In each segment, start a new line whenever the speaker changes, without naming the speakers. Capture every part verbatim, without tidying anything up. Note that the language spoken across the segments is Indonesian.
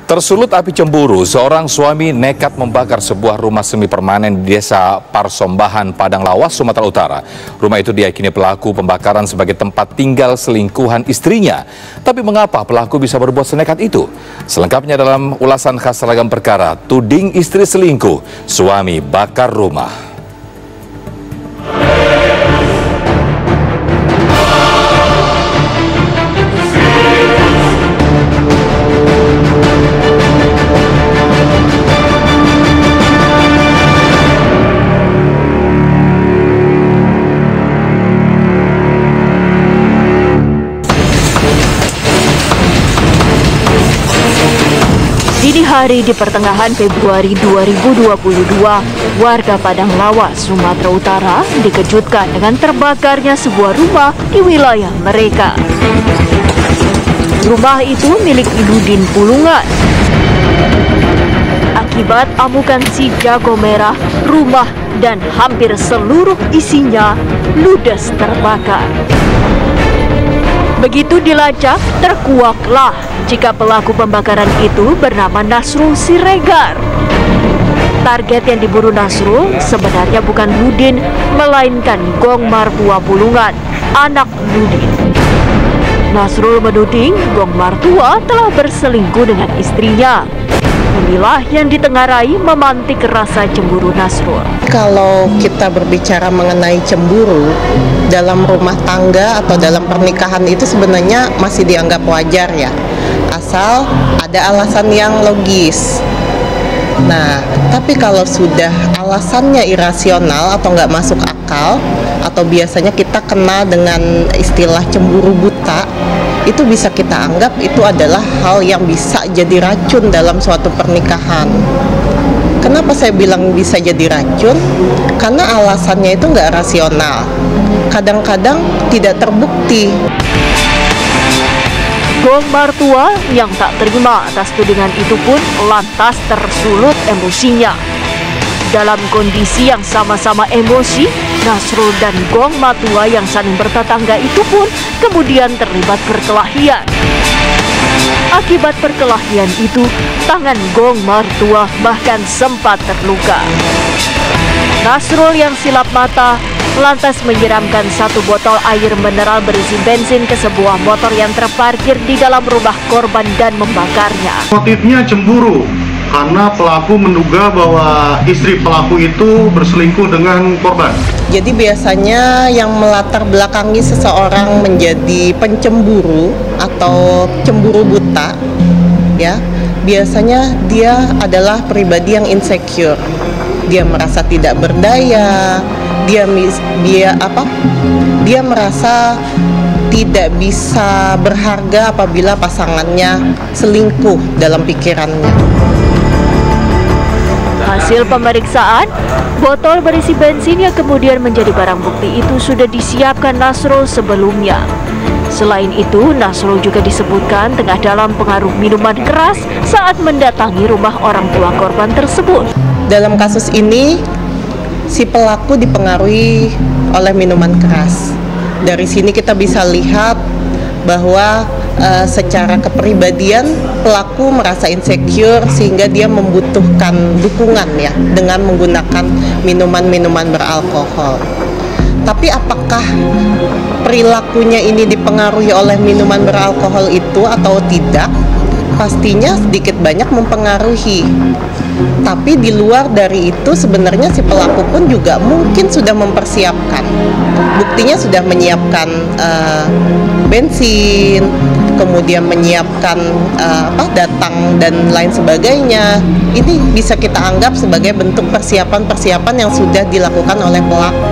Tersulut api cemburu, seorang suami nekat membakar sebuah rumah semi permanen di desa Parsombahan, Padang Lawas, Sumatera Utara. Rumah itu diyakini pelaku pembakaran sebagai tempat tinggal selingkuhan istrinya. Tapi mengapa pelaku bisa berbuat senekat itu? Selengkapnya dalam ulasan khas Seragam Perkara, tuding istri selingkuh, suami bakar rumah.
Dini hari di pertengahan Februari dua ribu dua puluh dua, warga Padang Lawas, Sumatera Utara dikejutkan dengan terbakarnya sebuah rumah di wilayah mereka. Rumah itu milik Nudin Pulungan. Akibat amukan si jago merah, rumah dan hampir seluruh isinya ludes terbakar. Begitu dilacak, terkuaklah jika pelaku pembakaran itu bernama Nasrul Siregar. Target yang diburu Nasrul sebenarnya bukan Nudin, melainkan Gong Martua Pulungan, anak Nudin. Nasrul menuding Gong Martua telah berselingkuh dengan istrinya. Inilah yang ditengarai memantik rasa cemburu Nasrul.
Kalau kita berbicara mengenai cemburu dalam rumah tangga atau dalam pernikahan itu sebenarnya masih dianggap wajar ya, asal ada alasan yang logis. Nah, tapi kalau sudah alasannya irasional atau nggak masuk akal, atau biasanya kita kenal dengan istilah cemburu buta, itu bisa kita anggap itu adalah hal yang bisa jadi racun dalam suatu pernikahan. Kenapa saya bilang bisa jadi racun? Karena alasannya itu nggak rasional, kadang-kadang tidak terbukti.
Gong Martua yang tak terima atas tudingan itu pun lantas tersulut emosinya. Dalam kondisi yang sama-sama emosi, Nasrul dan Gong Martua yang saling bertetangga itu pun kemudian terlibat perkelahian. Akibat perkelahian itu, tangan Gong Martua bahkan sempat terluka. Nasrul yang silap mata lantas menyiramkan satu botol air mineral berisi bensin ke sebuah motor yang terparkir di dalam rumah korban dan membakarnya.
Motifnya cemburu, karena pelaku menduga bahwa istri pelaku itu berselingkuh dengan korban.
Jadi biasanya yang melatar belakangi seseorang menjadi pencemburu atau cemburu buta, ya, biasanya dia adalah pribadi yang insecure. Dia merasa tidak berdaya, dia dia apa? Dia merasa tidak bisa berharga apabila pasangannya selingkuh dalam pikirannya.
Hasil pemeriksaan, botol berisi bensin yang kemudian menjadi barang bukti itu sudah disiapkan Nasrul sebelumnya. Selain itu, Nasrul juga disebutkan tengah dalam pengaruh minuman keras saat mendatangi rumah orang tua korban tersebut.
Dalam kasus ini, si pelaku dipengaruhi oleh minuman keras. Dari sini kita bisa lihat bahwa uh, secara kepribadian pelaku merasa insecure sehingga dia membutuhkan dukungan ya dengan menggunakan minuman-minuman beralkohol. Tapi apakah perilakunya ini dipengaruhi oleh minuman beralkohol itu atau tidak? Pastinya sedikit banyak mempengaruhi. Tapi di luar dari itu sebenarnya si pelaku pun juga mungkin sudah mempersiapkan. Buktinya sudah menyiapkan uh, bensin, kemudian menyiapkan uh, apa datang dan lain sebagainya. Ini bisa kita anggap sebagai bentuk persiapan-persiapan yang sudah dilakukan oleh pelaku.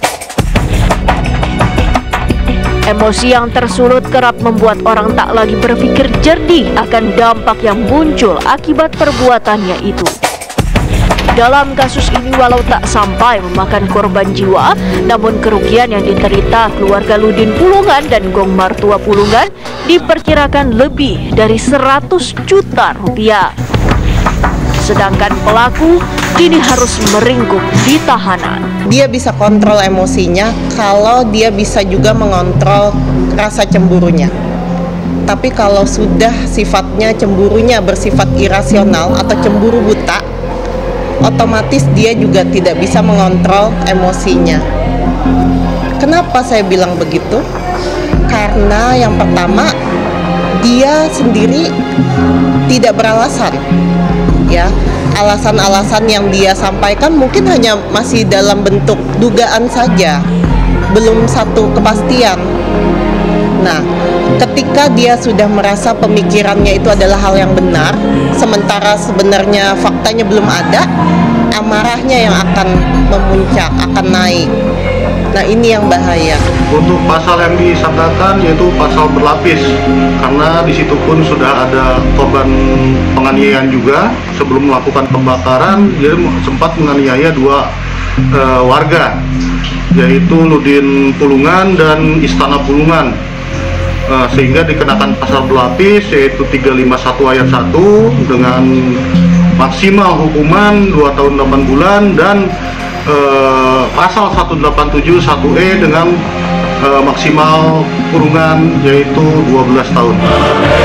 Emosi yang tersulut kerap membuat orang tak lagi berpikir jernih akan dampak yang muncul akibat perbuatannya itu. Dalam kasus ini walau tak sampai memakan korban jiwa, namun kerugian yang diderita keluarga Nudin Pulungan dan Gong Martua Pulungan diperkirakan lebih dari seratus juta rupiah. Sedangkan pelaku kini harus meringkuk di tahanan.
Dia bisa kontrol emosinya kalau dia bisa juga mengontrol rasa cemburunya. Tapi kalau sudah sifatnya cemburunya bersifat irasional atau cemburu buta, otomatis dia juga tidak bisa mengontrol emosinya. Kenapa saya bilang begitu? Karena yang pertama, dia sendiri tidak beralasan, ya. Alasan-alasan yang dia sampaikan mungkin hanya masih dalam bentuk dugaan saja, belum satu kepastian. Nah, ketika dia sudah merasa pemikirannya itu adalah hal yang benar, sementara sebenarnya faktanya belum ada, amarahnya yang akan memuncak, akan naik. Nah, ini yang bahaya.
Untuk pasal yang disangkakan yaitu pasal berlapis, karena di situ pun sudah ada korban penganiayaan juga. Sebelum melakukan pembakaran, dia sempat menganiaya dua uh, warga, yaitu Nudin Pulungan dan Istana Pulungan. Uh, sehingga dikenakan pasal berlapis yaitu tiga lima satu ayat satu dengan maksimal hukuman dua tahun delapan bulan dan uh, pasal seratus delapan puluh tujuh satu E dengan uh, maksimal kurungan yaitu dua belas tahun.